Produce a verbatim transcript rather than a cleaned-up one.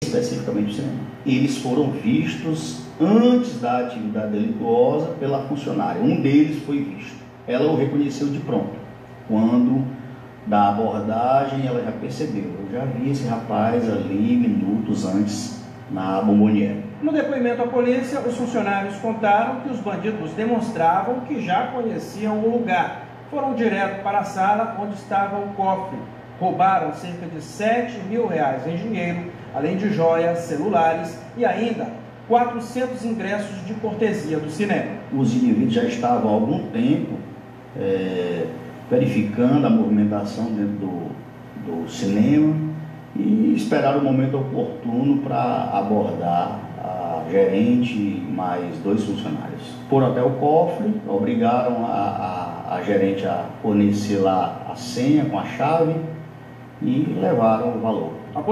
especificamente o cinema. Eles foram vistos antes da atividade delituosa pela funcionária. Um deles foi visto. Ela o reconheceu de pronto. Quando da abordagem, ela já percebeu. Eu já vi esse rapaz ali minutos antes na bomboniere. No depoimento à polícia, os funcionários contaram que os bandidos demonstravam que já conheciam o lugar. Foram direto para a sala onde estava o cofre. Roubaram cerca de sete mil reais em dinheiro, além de joias, celulares e ainda quatrocentos ingressos de cortesia do cinema. Os indivíduos já estavam há algum tempo é, verificando a movimentação dentro do, do cinema e esperaram o momento oportuno para abordar a gerente e mais dois funcionários. Foram até o cofre, obrigaram a, a, a gerente a fornecer lá a senha com a chave e levaram o valor.